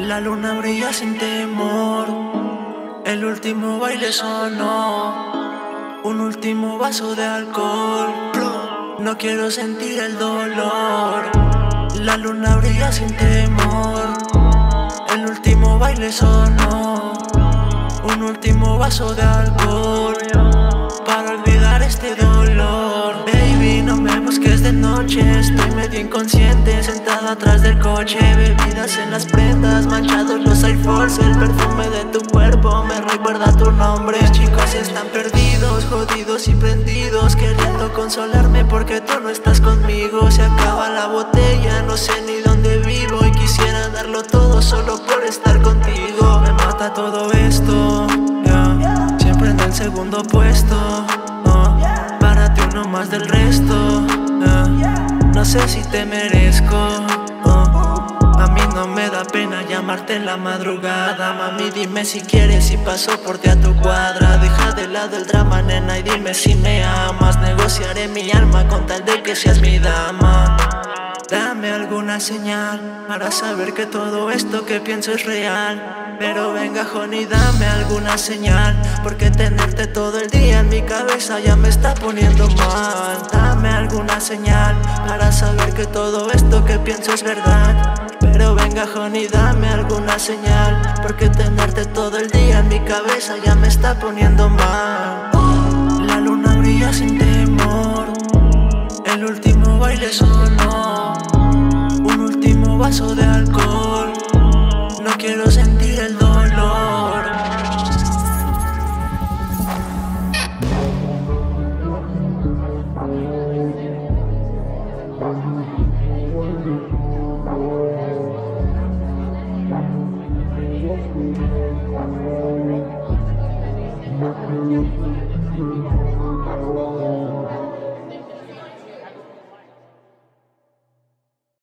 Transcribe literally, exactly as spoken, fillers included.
La luna brilla sin temor, el último baile sonó, un último vaso de alcohol. No quiero sentir el dolor. La luna brilla sin temor, el último baile sonó, un último vaso de alcohol para olvidar este dolor. Baby, no me busques de noche, estoy medio inconsciente, sentado atrás del coche. Bebidas en las prendas, manchados los Air Force. El perfume de tu cuerpo me recuerda tu nombre. Los chicos están perdidos, jodidos y prendidos, queriendo consolarme porque tú no estás conmigo. Se acaba la botella, no sé ni dónde vivo, y quisiera darlo todo solo por estar contigo. Me mata todo esto, yeah. Siempre en el segundo puesto, oh. Para ti uno más del resto, yeah. No sé si te merezco, oh. A mí no me da pena llamarte en la madrugada. Mami, dime si quieres y paso por ti a tu cuadra. Deja de lado el drama, nena, y dime si me amas. Negociaré mi alma con tal de que seas mi dama. Dame alguna señal para saber que todo esto que pienso es real. Pero venga, honey, dame alguna señal, porque tenerte todo el día en mi cabeza ya me está poniendo mal. Dame alguna señal para saber que todo esto que pienso es verdad. Pero venga, honey, dame alguna señal, porque tenerte todo el día en mi cabeza ya me está poniendo mal. La luna brilla sin temor, el último baile sonó, un último vaso de alcohol. No quiero sentir el dolor. Thank you.